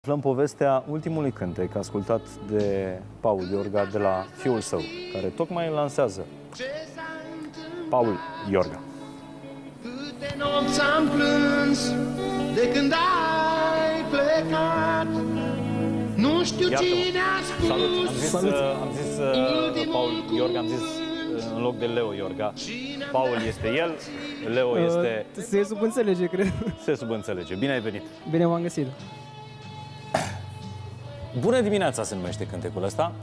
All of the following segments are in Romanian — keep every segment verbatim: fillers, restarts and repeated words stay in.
Aflăm povestea ultimului cântec ascultat de Paul Iorga de la fiul său, care tocmai îl lansează. Paul Iorga. Câte nopți am plâns de când ai plecat. Nu știu cine a spus. Salut, am zis, Salut. am zis uh, Paul Iorga, am zis uh, în loc de Leo Iorga. Paul este el, Leo este... Uh, se subînțelege, cred. Se subînțelege. Bine ai venit. Bine v-am găsit. Bună dimineața se numește cântecul ăsta.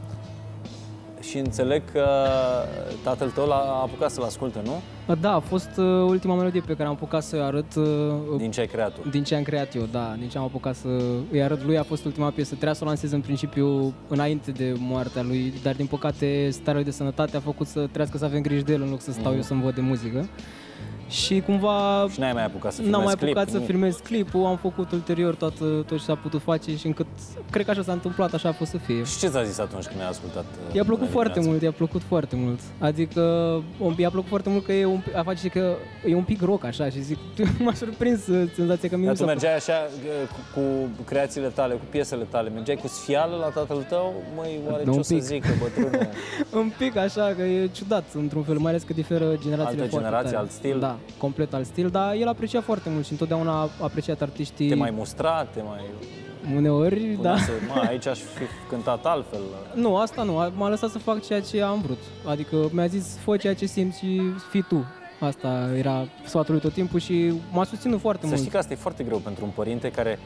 Și înțeleg că tatăl tău l-a apucat să-l asculte, nu? Da, a fost uh, ultima melodie pe care am apucat să-i arăt. Uh, din ce ai creat tu? Din ce am creat eu, da. Din ce am apucat să îi arăt lui. A fost ultima piesă. Trebuia să o lansez în principiu înainte de moartea lui, dar din păcate starea lui de sănătate a făcut să trească să avem grijă de el în loc să stau mm. eu să-mi văd de muzică. Și cumva... Și n-ai mai apucat să filmezi N-am mai apucat clip, să filmez clipul, am făcut ulterior toată, tot ce s-a putut face și încât cred că așa s-a întâmplat, așa a fost să fie. Și ce ți-a zis atunci când ai ascultat? I-a plăcut foarte mult, i-a plăcut foarte mult. Adică i-a plăcut foarte mult că e un, a face că e un pic rock așa și zic, m-a surprins senzația că mie. Dar tu mergeai așa cu, cu creațiile tale, cu piesele tale, mergeai cu sfială la tatăl tău? Măi, oare ce o să zică bătrânul? Un pic așa, că e ciudat într-un fel, mai ales că diferă generațiile Altă foarte generație, tare. alt stil? Da, complet alt stil, dar el aprecia foarte mult și întotdeauna a apreciat artiștii. Te mai mustra, te mai... Uneori, da. Să, mă, aici aș fi cântat altfel. Nu, asta nu, m-a lăsat să fac ceea ce am vrut. Adică mi-a zis, fă ceea ce simți și fii tu. Asta era sfatul lui tot timpul și m-a susținut foarte să mult. Să știi că asta e foarte greu pentru un părinte care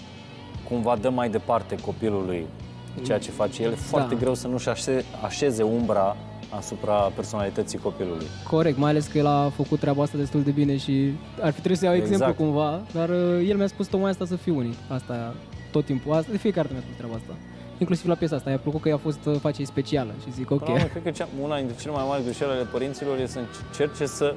cumva dă mai departe copilului ceea ce face el. E foarte da. greu să nu-și așeze umbra asupra personalității copilului. Corect, mai ales că el a făcut treaba asta destul de bine și ar fi trebuit să iau exact. exemplu cumva, dar uh, el mi-a spus tocmai asta, să fiu unic. Asta tot timpul, asta, de fiecare dată mi-a spus treaba asta. Inclusiv la piesa asta, i-a plăcut că i-a fost uh, face specială și zic ok. Până, cred că cea, una dintre cele mai mari greșeli ale părinților e să încerce să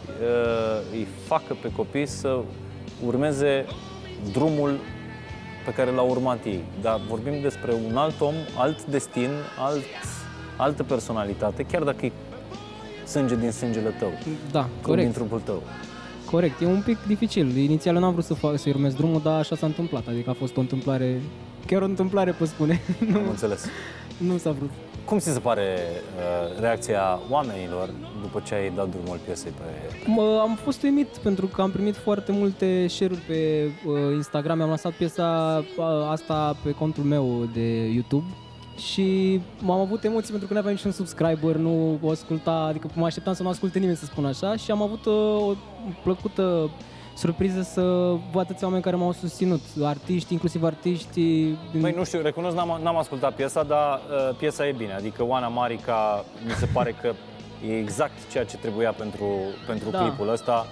uh, îi facă pe copii să urmeze drumul pe care l-au urmat ei. Dar vorbim despre un alt om, alt destin, alt altă personalitate, chiar dacă e sânge din sângele tău. Da, corect. Din trupul tău. Corect, e un pic dificil. Inițial n-am vrut să fac, să-i urmez drumul, dar așa s-a întâmplat. Adică a fost o întâmplare, chiar o întâmplare, pot spune. Am înțeles. Nu s-a vrut. Cum ți se pare uh, reacția oamenilor după ce ai dat drumul piesei pe... Mă, am fost uimit pentru că am primit foarte multe share-uri pe uh, Instagram. Am lansat piesa uh, asta pe contul meu de YouTube. Și m-am avut emoții pentru că nu aveam niciun subscriber, nu o asculta, adică mă așteptam să nu asculte nimeni, să spun așa, și am avut uh, o plăcută surpriză să văd atâția oameni care m-au susținut, artiști, inclusiv artiști. Băi, nu știu, recunosc, n-am ascultat piesa, dar uh, piesa e bine, adică Oana Marica mi se pare că e exact ceea ce trebuia pentru, pentru da. clipul ăsta.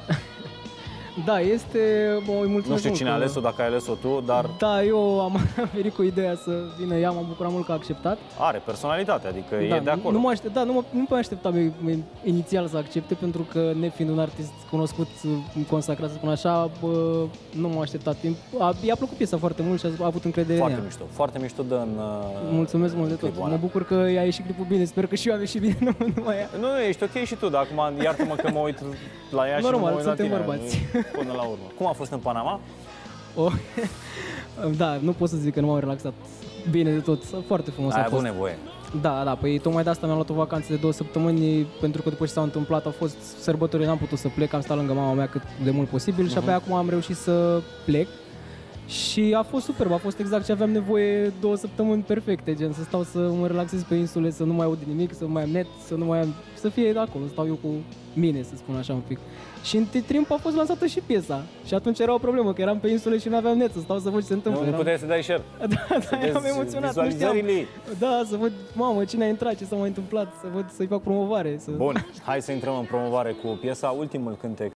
Da, este... Bă, îi mulțumesc. Nu știu cine a că... ales-o, dacă ai ales-o tu, dar... Da, eu am venit cu ideea să vină ea, m-am bucurat mult că a acceptat. Are personalitate, adică da, e de acolo. Nu mă aștept, da, nu mă, nu mă așteptam inițial să accepte, pentru că, nefiind un artist cunoscut, consacrat, să spun așa, bă, nu m-a așteptat timp. A, i-a plăcut piesa foarte mult și a avut încredere foarte în ea. mișto, foarte mișto dă în... Mulțumesc mult de tot. Mă bucur că i-a ieșit clipul bine, sper că și eu am ieșit bine, nu numai ea. Nu, nu, ești ok și tu, dar acum iartă-mă că mă uit la ea normal, și mă uit la tine. bărbați. Până la urmă. Cum a fost în Panama? Oh, da, nu pot să zic că nu m-am relaxat bine de tot, foarte frumos Ai a fost. avut nevoie. Da, da, păi tocmai de asta mi-am luat o vacanță de două săptămâni, pentru că după ce s-au întâmplat, au fost sărbători, n-am putut să plec, am stat lângă mama mea cât de mult posibil uh-huh. și abia acum am reușit să plec. Și a fost superb, a fost exact ce aveam nevoie, două săptămâni perfecte, gen să stau să mă relaxez pe insule, să nu mai aud nimic, să nu mai am net, să nu mai am, să fie de acolo, să stau eu cu mine, să spun așa un pic. Și în timp a fost lansată și piesa. Și atunci era o problemă, că eram pe insule și nu aveam net, să stau să văd ce se întâmplă. Nu, nu puteai să dai share. Da, da, eram emoționat, nu știam. Da, să văd, mamă, cine a intrat, ce s-a mai întâmplat, să văd, să-i fac promovare. Să... Bun, hai să intrăm în promovare cu piesa Ultimul cântec.